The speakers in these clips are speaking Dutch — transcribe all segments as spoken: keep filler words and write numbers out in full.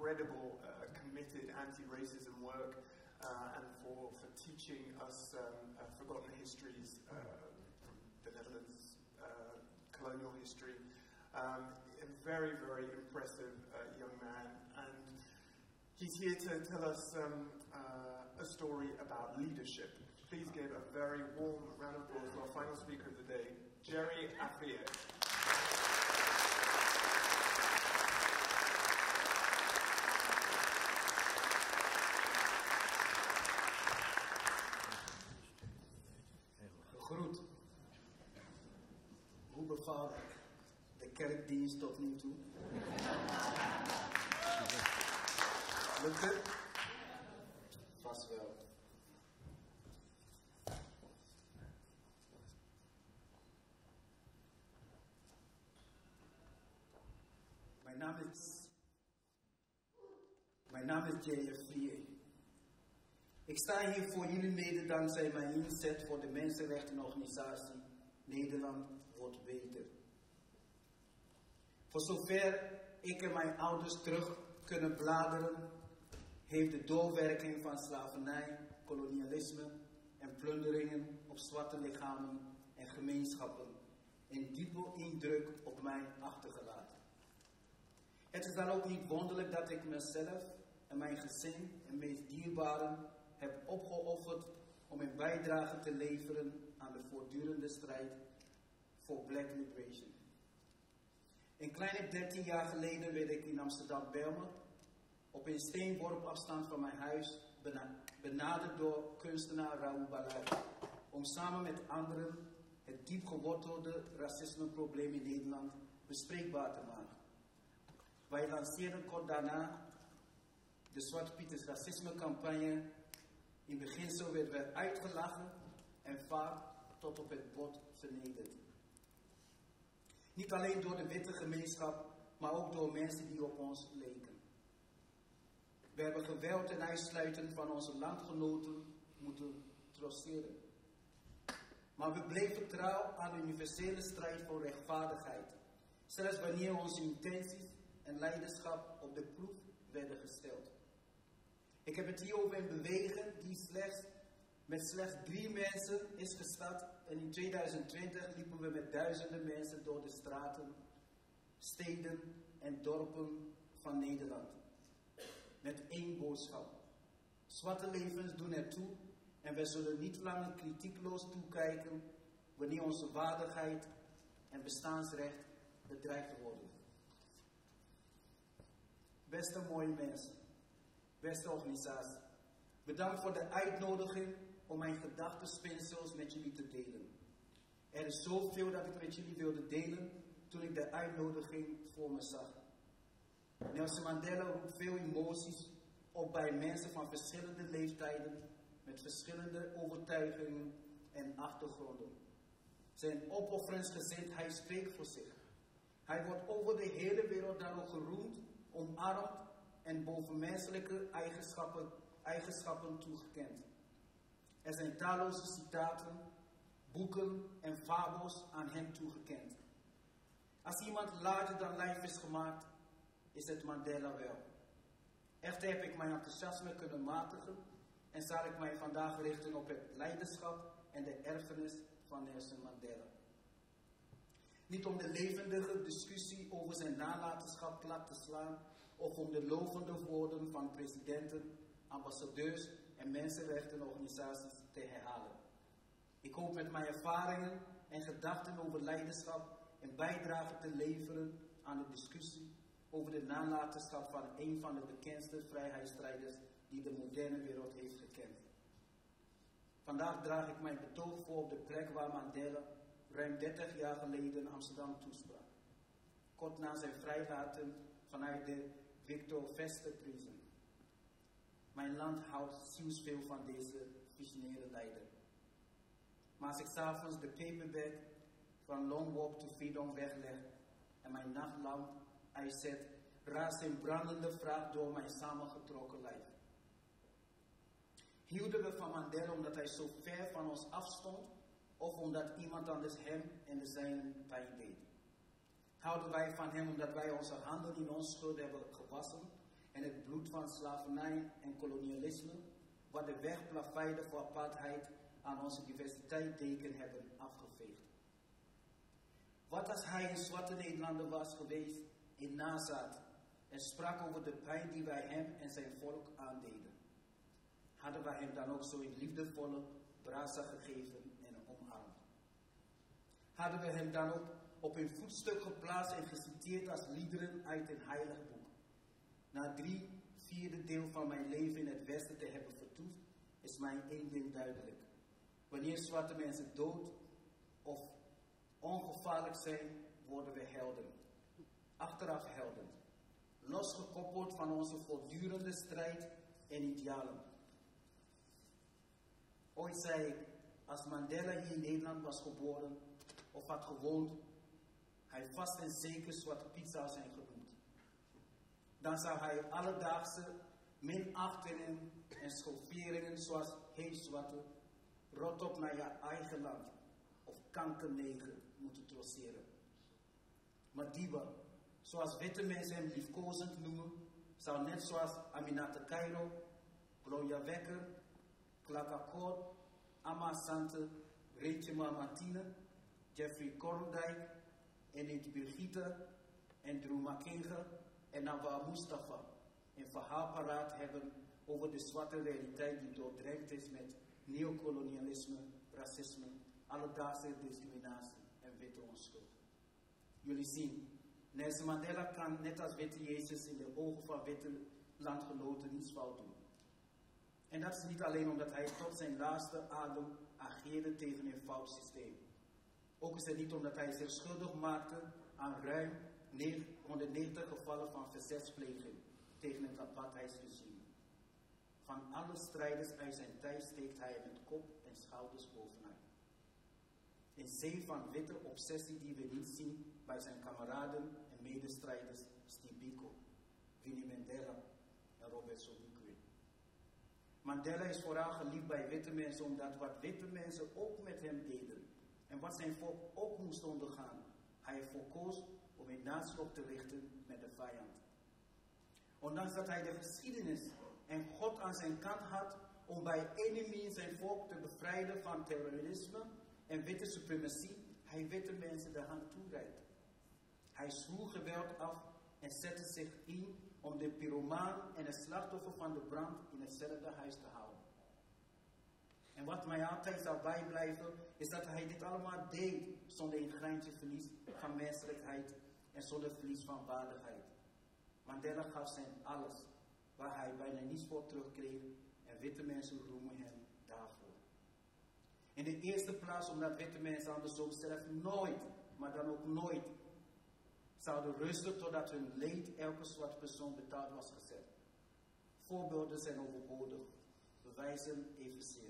incredible, uh, committed anti-racism work uh, and for, for teaching us um, uh, forgotten histories uh, from the Netherlands, uh, colonial history. Um, a very, very impressive uh, young man, and he's here to tell us um, uh, a story about leadership. Please give a very warm round of applause to our final speaker of the day, Jerry Afriyie. Groet. Hoe bevalt de kerkdienst tot nu toe? Lukt het? Vast wel. Mijn naam is... Mijn naam is Jerry Afriyie. Ik sta hier voor jullie mede dankzij mijn inzet voor de mensenrechtenorganisatie Nederland wordt beter. Voor zover ik en mijn ouders terug kunnen bladeren, heeft de doorwerking van slavernij, kolonialisme en plunderingen op zwarte lichamen en gemeenschappen een diepe indruk op mij achtergelaten. Het is dan ook niet wonderlijk dat ik mezelf en mijn gezin en meest dierbaren heb opgeofferd om een bijdrage te leveren aan de voortdurende strijd voor Black Liberation. Een kleine dertien jaar geleden werd ik in Amsterdam-Belmer op een steenworp afstand van mijn huis benaderd door kunstenaar Raoul Balai om samen met anderen het diep gewortelde racismeprobleem in Nederland bespreekbaar te maken. Wij lanceerden kort daarna de Zwarte Pieters racismecampagne. In beginsel werden we uitgelachen en vaak tot op het bot vernederd. Niet alleen door de witte gemeenschap, maar ook door mensen die op ons leken. We hebben geweld en uitsluiten van onze landgenoten moeten trotseren. Maar we bleven trouw aan de universele strijd voor rechtvaardigheid, zelfs wanneer onze intenties en leiderschap op de proef werden gesteld. Ik heb het hier over een beweging die slechts, met slechts drie mensen is gestart en in tweeduizend twintig liepen we met duizenden mensen door de straten, steden en dorpen van Nederland. Met één boodschap. Zwarte levens doen ertoe en wij zullen niet langer kritiekloos toekijken wanneer onze waardigheid en bestaansrecht bedreigd worden. Beste mooie mensen. Beste organisatie, bedankt voor de uitnodiging om mijn gedachtenspinsels met jullie te delen. Er is zoveel dat ik met jullie wilde delen toen ik de uitnodiging voor me zag. Nelson Mandela roept veel emoties op bij mensen van verschillende leeftijden, met verschillende overtuigingen en achtergronden. Zijn opofferingsgezindheid spreekt voor zich. Hij wordt over de hele wereld daarom geroemd, omarmd en bovenmenselijke eigenschappen, eigenschappen toegekend. Er zijn talloze citaten, boeken en fabels aan hem toegekend. Als iemand larger dan life is gemaakt, is het Mandela wel. Echter heb ik mijn enthousiasme kunnen matigen en zal ik mij vandaag richten op het leiderschap en de erfenis van Nelson Mandela. Niet om de levendige discussie over zijn nalatenschap plat te slaan, of om de lovende woorden van presidenten, ambassadeurs en mensenrechtenorganisaties te herhalen. Ik hoop met mijn ervaringen en gedachten over leiderschap een bijdrage te leveren aan de discussie over de nalatenschap van een van de bekendste vrijheidsstrijders die de moderne wereld heeft gekend. Vandaag draag ik mijn betoog voor op de plek waar Mandela ruim dertig jaar geleden Amsterdam toesprak. Kort na zijn vrijlating vanuit de Victor Verster Prison. Mijn land houdt zielsveel van deze visionaire leider. Maar als ik s'avonds de paperback van Long Walk to Freedom wegleg en mijn nachtlamp uitzet, raast een brandende vraag door mijn samengetrokken lijf. Hielden we van Mandela omdat hij zo ver van ons afstond, of omdat iemand anders hem en de zijnen pijn deed? Houden wij van hem omdat wij onze handen in onschuld hebben gewassen en het bloed van slavernij en kolonialisme, wat de weg plaveide voor apartheid, aan onze diversiteitsdeken hebben afgeveegd. Wat als hij een zwarte Nederlander was geweest in Nazaat en sprak over de pijn die wij hem en zijn volk aandeden? Hadden wij hem dan ook zo in liefdevolle brasa gegeven en omarmd? Hadden we hem dan ook op een voetstuk geplaatst en geciteerd als liederen uit een heilig boek? Na drie vierde deel van mijn leven in het Westen te hebben vertoefd, is mij één ding duidelijk. Wanneer zwarte mensen dood of ongevaarlijk zijn, worden we helden. Achteraf helden. Losgekoppeld van onze voortdurende strijd en idealen. Ooit zei ik, als Mandela hier in Nederland was geboren of had gewoond, hij vast en zeker Zwarte Piet zou zijn genoemd. Dan zou hij alledaagse minachtingen en schofferingen zoals hey zwarte, rot op naar je eigen land of kankerneger moeten trotseren. Madiba, zoals witte mensen hem liefkozend noemen, zou net zoals Aminata Cairo, Gloria Wekker, Klakakor, Amma Sante, Rachel Martine, Jeffrey Korndijk, Enid Birgitte en Drew Makinga en Nawar Mustafa een verhaalparaat hebben over de zwarte realiteit die doordrenkt is met neocolonialisme, racisme, alledaagse discriminatie en witte onschuld. Jullie zien, Nelson Mandela kan net als witte Jezus in de ogen van witte landgenoten niets fout doen. En dat is niet alleen omdat hij tot zijn laatste adem ageerde tegen een fout systeem. Ook is het niet omdat hij zich schuldig maakte aan ruim honderdnegentig gevallen van verzetspleging tegen het apartheidsregime. Van alle strijders uit zijn tijd steekt hij met kop en schouders bovenuit. Een zee van witte obsessie die we niet zien bij zijn kameraden en medestrijders Steve Biko, Winnie Mandela en Robert Sobukwe. Mandela is vooral geliefd bij witte mensen omdat wat witte mensen ook met hem deden en wat zijn volk ook moest ondergaan, hij ervoor koos om een natie op te richten met de vijand. Ondanks dat hij de geschiedenis en God aan zijn kant had om bij enemy zijn volk te bevrijden van terrorisme en witte suprematie, hij witte mensen de hand toereikte. Hij sloeg geweld af en zette zich in om de pyromaan en het slachtoffer van de brand in hetzelfde huis te houden. En wat mij altijd zal bijblijven, is dat hij dit allemaal deed zonder een greintje verlies van menselijkheid en zonder verlies van waardigheid. Mandela gaf zijn alles, waar hij bijna niets voor terugkreeg, en witte mensen roemen hem daarvoor. In de eerste plaats omdat witte mensen andersom zelf nooit, maar dan ook nooit, zouden rusten totdat hun leed elke zwarte persoon betaald was gezet. Voorbeelden zijn overbodig, bewijzen evenzeer.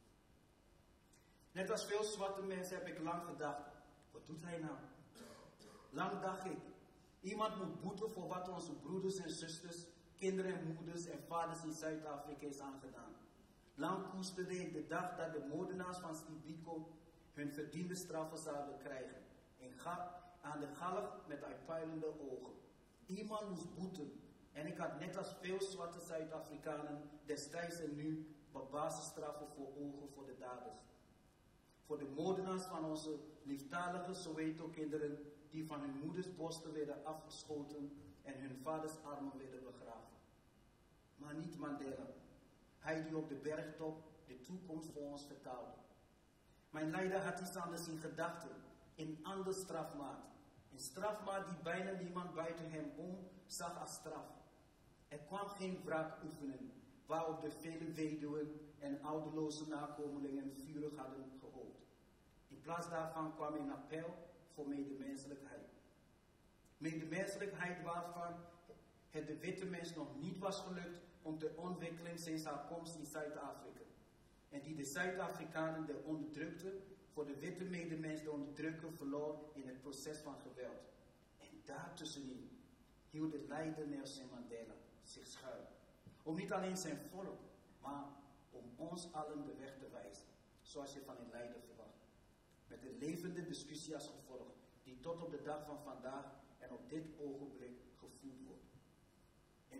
Net als veel zwarte mensen heb ik lang gedacht, wat doet hij nou? Lang dacht ik, iemand moet boeten voor wat onze broeders en zusters, kinderen en moeders en vaders in Zuid-Afrika is aangedaan. Lang koesterde ik de dag dat de moordenaars van Steve Biko hun verdiende straffen zouden krijgen. En ga, aan de galg met uitpuilende ogen. Iemand moest boeten. En ik had net als veel zwarte Zuid-Afrikanen destijds en nu wat basisstraffen voor ogen voor de daders. Voor de moordenaars van onze lieftalige Soweto-kinderen die van hun moeders borsten werden afgeschoten en hun vaders armen werden begraven. Maar niet Mandela. Hij die op de bergtop de toekomst voor ons vertaalde. Mijn leider had iets anders in gedachten, een ander strafmaat. Een strafmaat die bijna niemand buiten hem om zag als straf. Er kwam geen wraakoefening, waarop de vele weduwen en ouderloze nakomelingen vurig hadden gehoopt. In plaats daarvan kwam een appel voor medemenselijkheid. Medemenselijkheid waarvan het de witte mens nog niet was gelukt om de ontwikkeling sinds haar komst in Zuid-Afrika. En die de Zuid-Afrikanen, de onderdrukte, voor de witte medemens de onderdrukker verloor in het proces van geweld. En daartussenin hield de leider Nelson Mandela zich schuil. Om niet alleen zijn volk, maar om ons allen de weg te wijzen, zoals je van een leider verwacht. Met een levende discussie als gevolg, die tot op de dag van vandaag en op dit ogenblik gevoerd wordt. En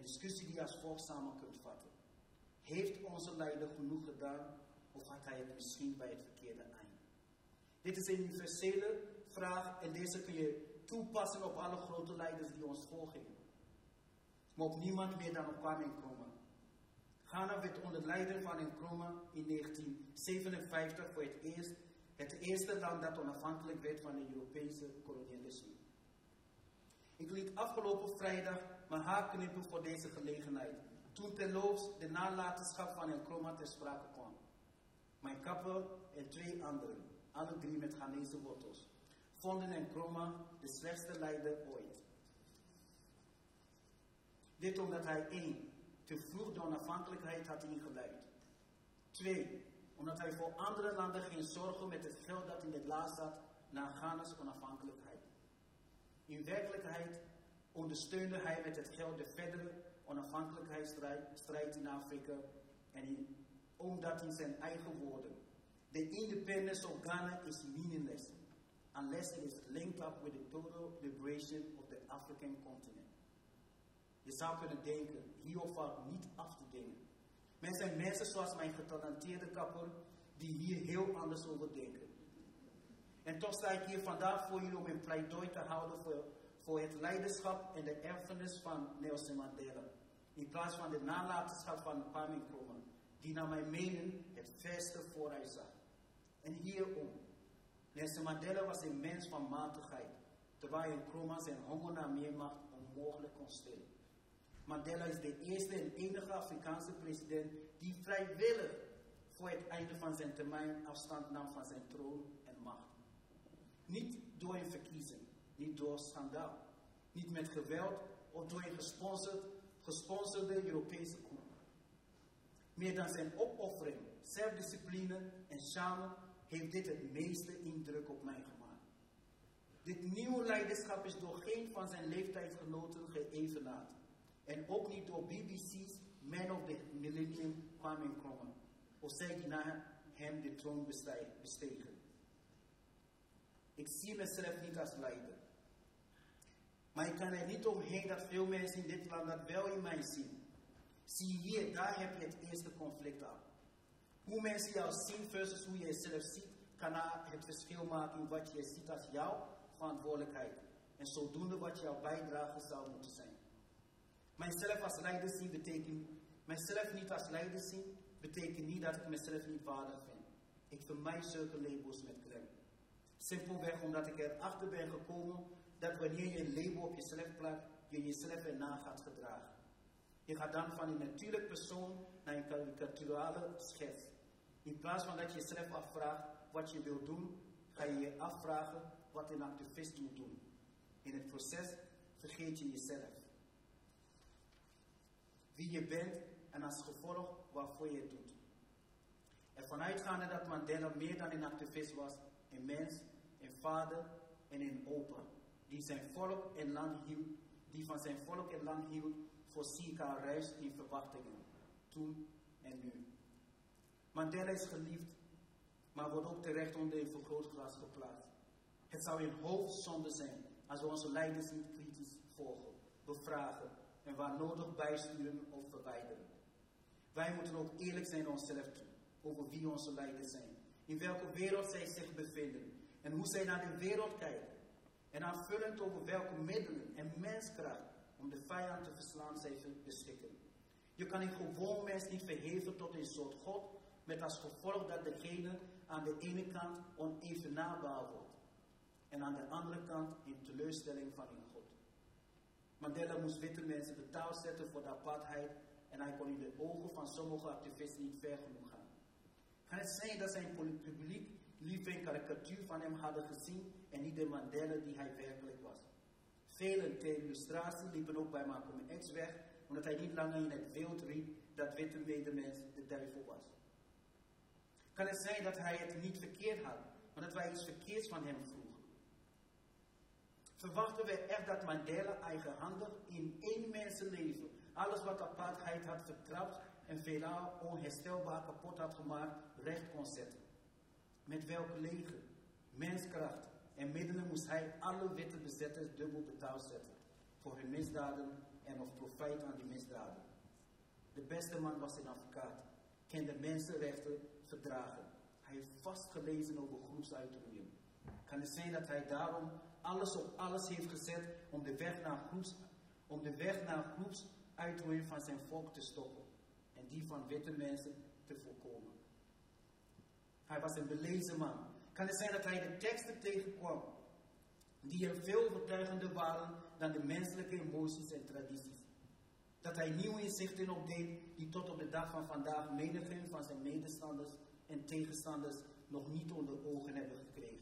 discussie die je als volgt samen kunt vatten. Heeft onze leider genoeg gedaan of had hij het misschien bij het verkeerde eind? Dit is een universele vraag en deze kun je toepassen op alle grote leiders die ons voorgingen. Maar op niemand meer dan op Kwame Nkrumah. Ghana werd onder leiding van Nkrumah in negentien zevenenvijftig voor het eerst het eerste land dat onafhankelijk werd van het Europese kolonialisme. Ik liet afgelopen vrijdag mijn haar knippen voor deze gelegenheid, toen terloops de nalatenschap van Nkrumah ter sprake kwam. Mijn kapper en twee anderen, alle drie met Ghanese wortels, vonden Nkrumah de slechtste leider ooit. Dit omdat hij één, te vroeg de onafhankelijkheid had ingeluid. Twee, omdat hij voor andere landen geen zorgen met het geld dat in het la zat naar Ghana's onafhankelijkheid. In werkelijkheid ondersteunde hij met het geld de verdere onafhankelijkheidsstrijd in Afrika en in, omdat in zijn eigen woorden, the independence of Ghana is meaningless unless it is linked up with the total liberation of the African continent. Je zou kunnen denken, hierop valt niet af te dingen. Men zijn mensen zoals mijn getalenteerde kapper, die hier heel anders over denken. En toch sta ik hier vandaag voor jullie om een pleidooi te houden voor, voor het leiderschap en de erfenis van Nelson Mandela. In plaats van de nalatenschap van Kwame Nkrumah, die naar mijn mening het verste vooruit zag. En hierom. Nelson Mandela was een mens van matigheid, terwijl Nkrumah zijn honger naar meer macht onmogelijk kon stillen. Mandela is de eerste en enige Afrikaanse president die vrijwillig voor het einde van zijn termijn afstand nam van zijn troon en macht. Niet door een verkiezing, niet door schandaal, niet met geweld of door een gesponsord, gesponsorde Europese coup. Meer dan zijn opoffering, zelfdiscipline en charme heeft dit het meeste indruk op mij gemaakt. Dit nieuwe leiderschap is door geen van zijn leeftijdsgenoten geëvenaard. En ook niet door B B C's Man of the Millennium Kwame Nkrumah, of zij die na hem de troon bestegen. Ik zie mezelf niet als leider. Maar ik kan er niet omheen dat veel mensen in dit land dat wel in mij zien. Zie hier, daar heb je het eerste conflict aan. Hoe mensen jou zien versus hoe je jezelf ziet, kan het verschil maken in wat je ziet als jouw verantwoordelijkheid. En zodoende wat jouw bijdrage zou moeten zijn. Mijzelf als leider zien betekent, mijzelf niet als leider zien, betekent niet dat ik mezelf niet waardig vind. Ik vermijd zulke labels met klem. Simpelweg omdat ik erachter ben gekomen dat wanneer je een label op jezelf plakt, je jezelf erna gaat gedragen. Je gaat dan van een natuurlijk persoon naar een karikaturale schets. In plaats van dat je jezelf afvraagt wat je wilt doen, ga je je afvragen wat een activist moet doen. In het proces vergeet je jezelf. Wie je bent en als gevolg waarvoor je het doet. Ervan uitgaande dat Mandela meer dan een activist was, een mens, een vader en een opa, die zijn volk en land hield, die van zijn volk en land hield, voorzie ik haar reis in verwachtingen, toen en nu. Mandela is geliefd, maar wordt ook terecht onder een vergrootglas geplaatst. Het zou een hoofdzonde zijn als we onze leiders niet kritisch volgen, bevragen en waar nodig bijsturen of verwijderen. Wij moeten ook eerlijk zijn naar onszelf toe, over wie onze leiders zijn, in welke wereld zij zich bevinden en hoe zij naar de wereld kijken. En aanvullend over welke middelen en menskracht om de vijand te verslaan zij beschikken. Je kan een gewoon mens niet verheven tot een soort God, met als gevolg dat degene aan de ene kant onevenaarbaar wordt en aan de andere kant een teleurstelling van een God. Mandela moest witte mensen betaald zetten voor de apartheid en hij kon in de ogen van sommige activisten niet ver genoeg gaan. Kan het zijn dat zijn publiek liever een karikatuur van hem hadden gezien en niet de Mandela die hij werkelijk was? Velen ter illustratie liepen ook bij Malcolm X weg, omdat hij niet langer in het wild riep dat witte medemens de duivel was. Kan het zijn dat hij het niet verkeerd had, maar dat wij iets verkeerds van hem vroegen? Verwachten we echt dat Mandela eigenhandig in één mensenleven alles wat apartheid had vertrapt en veelal onherstelbaar kapot had gemaakt, recht kon zetten? Met welk leger, menskracht en middelen moest hij alle witte bezetters dubbel betaald zetten voor hun misdaden en of profijt aan die misdaden. De beste man was een advocaat, kende mensenrechten, verdragen. Hij heeft vastgelezen over groepsuitroeiing. Kan het zijn dat hij daarom alles op alles heeft gezet om de weg naar groeps, om de weg naar groepsuitroeiing van zijn volk te stoppen en die van witte mensen te voorkomen. Hij was een belezen man. Kan het zijn dat hij de teksten tegenkwam die hem veel overtuigender waren dan de menselijke emoties en tradities. Dat hij nieuwe inzichten opdeed die tot op de dag van vandaag menigeen van zijn medestanders en tegenstanders nog niet onder ogen hebben gekregen.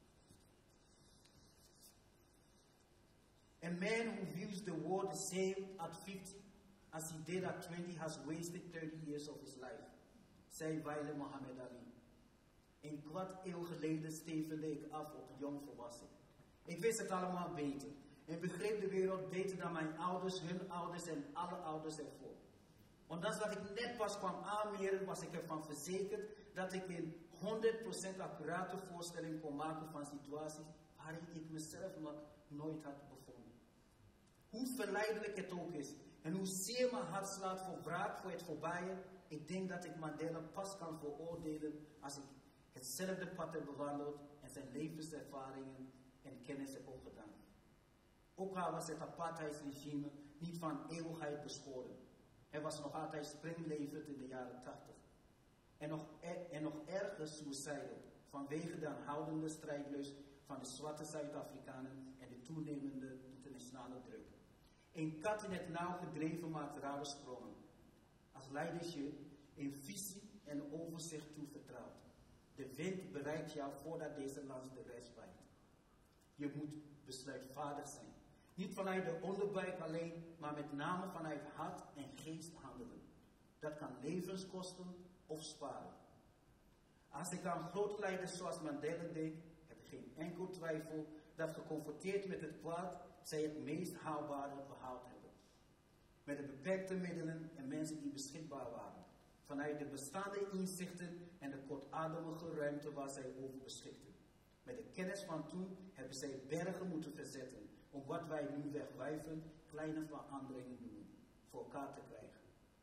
A man who views the world the same at fifty as he did at twenty has wasted thirty years of his life, zei Waile Mohammed Ali. Een kwart eeuw geleden stevende ik af op jong volwassen. Ik wist het allemaal beter en begreep de wereld beter dan mijn ouders, hun ouders en alle ouders ervoor. Ondanks dat ik net pas kwam aanmeren, was ik ervan verzekerd dat ik een honderd procent accurate voorstelling kon maken van situaties waarin ik mezelf nog nooit had bevonden. Hoe verleidelijk het ook is en hoe zeer mijn hart slaat voor wraak voor het voorbije, ik denk dat ik Mandela pas kan veroordelen als ik hetzelfde pad heb bewandeld en zijn levenservaringen en kennis heb opgedaan. Ook al was het apartheidsregime niet van eeuwigheid beschoren. Er was nog altijd springlevend in de jaren tachtig. En nog, er, en nog erger suicidal vanwege de aanhoudende strijdlust van de zwarte Zuid-Afrikanen en de toenemende internationale druk. Een kat in het nauw gedreven maakt rare sprongen. Als leiders je een visie en overzicht toevertrouwt. De wind bereikt jou voordat deze lans de rest waait. Je moet besluitvaardig zijn. Niet vanuit de onderbuik alleen, maar met name vanuit hart en geest handelen. Dat kan levens kosten of sparen. Als ik aan grote leiders zoals Mandela denk, heb ik geen enkel twijfel dat geconfronteerd met het kwaad, zij het meest haalbare behaald hebben. Met de beperkte middelen en mensen die beschikbaar waren. Vanuit de bestaande inzichten en de kortademige ruimte waar zij over beschikten. Met de kennis van toen hebben zij bergen moeten verzetten om wat wij nu wegwijven kleine veranderingen doen, voor elkaar te krijgen.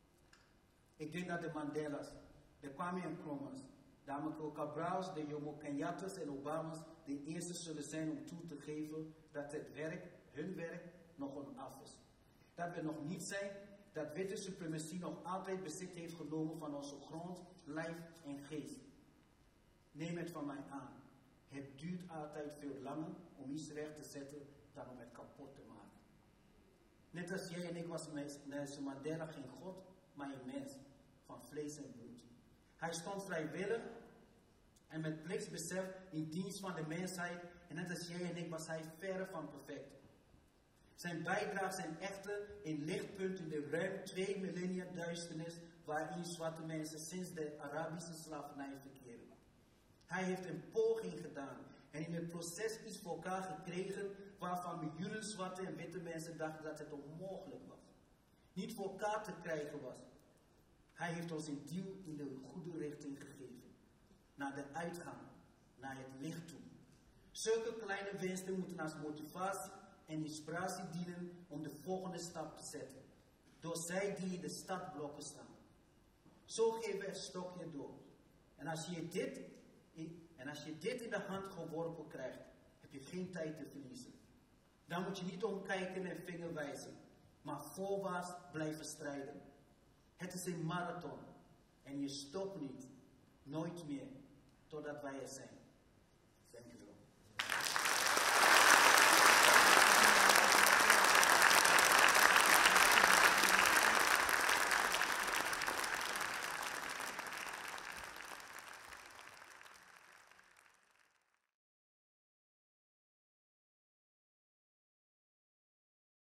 Ik denk dat de Mandela's, de Kwame Nkrumah's, de Amilcar Cabral's, de Jomo Kenyatta's en Obama's de eerste zullen zijn om toe te geven dat het werk, hun werk, nog onaf is. Dat we nog niet zijn, dat witte suprematie nog altijd bezit heeft genomen van onze grond, lijf en geest. Neem het van mij aan. Het duurt altijd veel langer om iets recht te zetten dan om het kapot te maken. Net als jij en ik was Nelson Mandela geen god, maar een mens van vlees en bloed. Hij stond vrijwillig en met plichtsbesef in dienst van de mensheid en net als jij en ik was hij verre van perfect. Zijn bijdrage zijn echter een lichtpunt in de ruim twee millennia duisternis waarin zwarte mensen sinds de Arabische slavernij verkeren. Hij heeft een poging gedaan en in het proces iets voor elkaar gekregen waarvan miljoenen zwarte en witte mensen dachten dat het onmogelijk was. Niet voor elkaar te krijgen was. Hij heeft ons een duw in de goede richting gegeven. Naar de uitgang, naar het licht toe. Zulke kleine winsten moeten als motivatie en inspiratie dienen om de volgende stap te zetten. Door zij die in de startblokken staan. Zo geven we het stokje door. En als je dit, en als je dit in de hand geworpen krijgt, heb je geen tijd te verliezen. Dan moet je niet omkijken en vinger wijzen, maar voorwaarts blijven strijden. Het is een marathon en je stopt niet, nooit meer, totdat wij er zijn. Dank u wel.